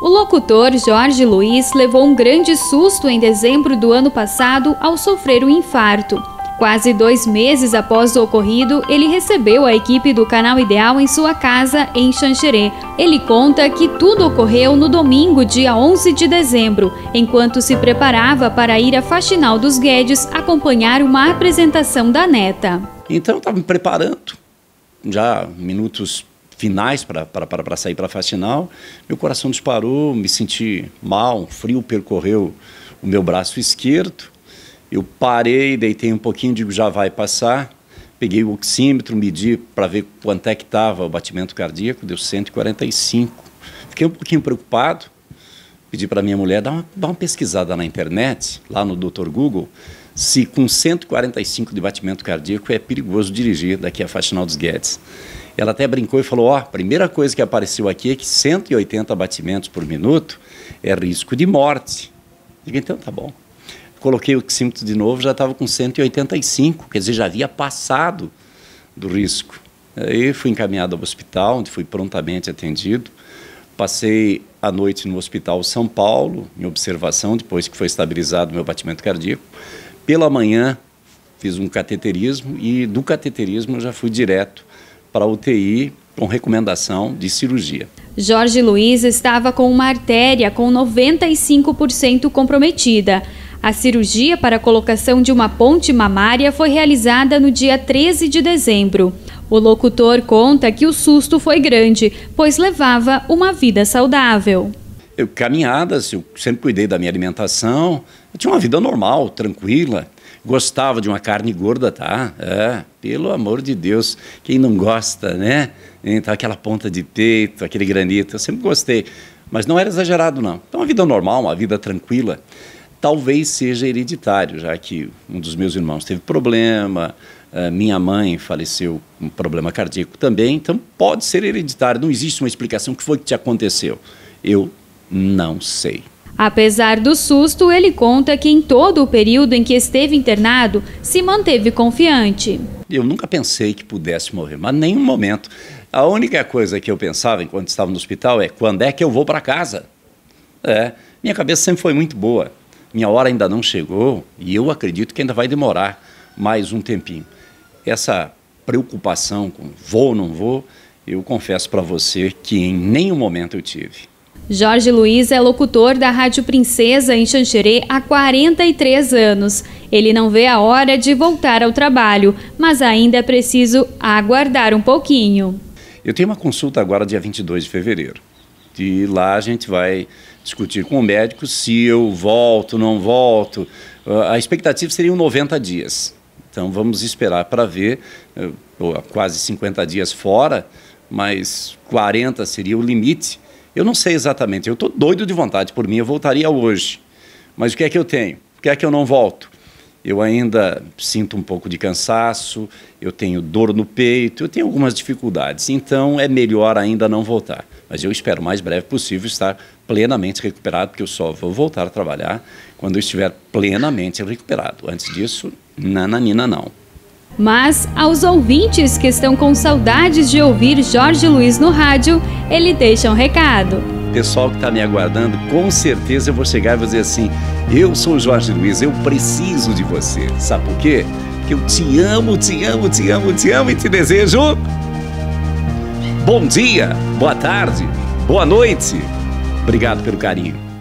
O locutor Jorge Luiz levou um grande susto em dezembro do ano passado ao sofrer um infarto. Quase 2 meses após o ocorrido, ele recebeu a equipe do Canal Ideal em sua casa em Xanxerê. Ele conta que tudo ocorreu no domingo, dia 11 de dezembro, enquanto se preparava para ir à Faxinal dos Guedes acompanhar uma apresentação da neta. Então eu estava me preparando, já minutos finais para sair para a Faxinal, meu coração disparou, me senti mal, um frio percorreu o meu braço esquerdo. Eu parei, deitei um pouquinho, digo, já vai passar. Peguei o oxímetro, medi para ver quanto é que estava o batimento cardíaco, deu 145. Fiquei um pouquinho preocupado, pedi para minha mulher dar uma pesquisada na internet, lá no Dr. Google, se com 145 de batimento cardíaco é perigoso dirigir daqui a Faxinal dos Guedes. Ela até brincou e falou, a primeira coisa que apareceu aqui é que 180 batimentos por minuto é risco de morte. Digo, então tá bom. Coloquei o oxímetro de novo, já estava com 185, quer dizer, já havia passado do risco. Aí fui encaminhado ao hospital, onde fui prontamente atendido. Passei a noite no Hospital São Paulo, em observação, depois que foi estabilizado o meu batimento cardíaco. Pela manhã, fiz um cateterismo e do cateterismo eu já fui direto para a UTI com recomendação de cirurgia. Jorge Luiz estava com uma artéria com 95% comprometida. A cirurgia para a colocação de uma ponte mamária foi realizada no dia 13 de dezembro. O locutor conta que o susto foi grande, pois levava uma vida saudável. Caminhadas, eu sempre cuidei da minha alimentação, eu tinha uma vida normal, tranquila, gostava de uma carne gorda, tá? Pelo amor de Deus, quem não gosta, né? Então, aquela ponta de peito, aquele granito, eu sempre gostei, mas não era exagerado não. Então, uma vida normal, uma vida tranquila. Talvez seja hereditário, já que um dos meus irmãos teve problema, minha mãe faleceu com problema cardíaco também, então pode ser hereditário, não existe uma explicação. O que foi que te aconteceu? Eu não sei. Apesar do susto, ele conta que em todo o período em que esteve internado, se manteve confiante. Eu nunca pensei que pudesse morrer, mas em nenhum momento. A única coisa que eu pensava enquanto estava no hospital é quando é que eu vou para casa? Minha cabeça sempre foi muito boa. Minha hora ainda não chegou e eu acredito que ainda vai demorar mais um tempinho. Essa preocupação com vou ou não vou, eu confesso para você que em nenhum momento eu tive. Jorge Luiz é locutor da Rádio Princesa em Xanxerê há 43 anos. Ele não vê a hora de voltar ao trabalho, mas ainda é preciso aguardar um pouquinho. Eu tenho uma consulta agora dia 22 de fevereiro. E lá a gente vai discutir com o médico se eu volto, não volto. A expectativa seriam 90 dias. Então vamos esperar para ver, quase 50 dias fora, mas 40 seria o limite. Eu não sei exatamente, eu estou doido de vontade, por mim eu voltaria hoje. Mas o que é que eu tenho? Por que é que eu não volto? Eu ainda sinto um pouco de cansaço, eu tenho dor no peito, eu tenho algumas dificuldades, então é melhor ainda não voltar. Mas eu espero o mais breve possível estar plenamente recuperado, porque eu só vou voltar a trabalhar quando eu estiver plenamente recuperado. Antes disso, nananina não. Mas aos ouvintes que estão com saudades de ouvir Jorge Luiz no rádio, ele deixa um recado. Pessoal que está me aguardando, com certeza eu vou chegar e vou dizer assim, eu sou o Jorge Luiz, eu preciso de você. Sabe por quê? Porque eu te amo, te amo, te amo, te amo e te desejo bom dia, boa tarde, boa noite. Obrigado pelo carinho.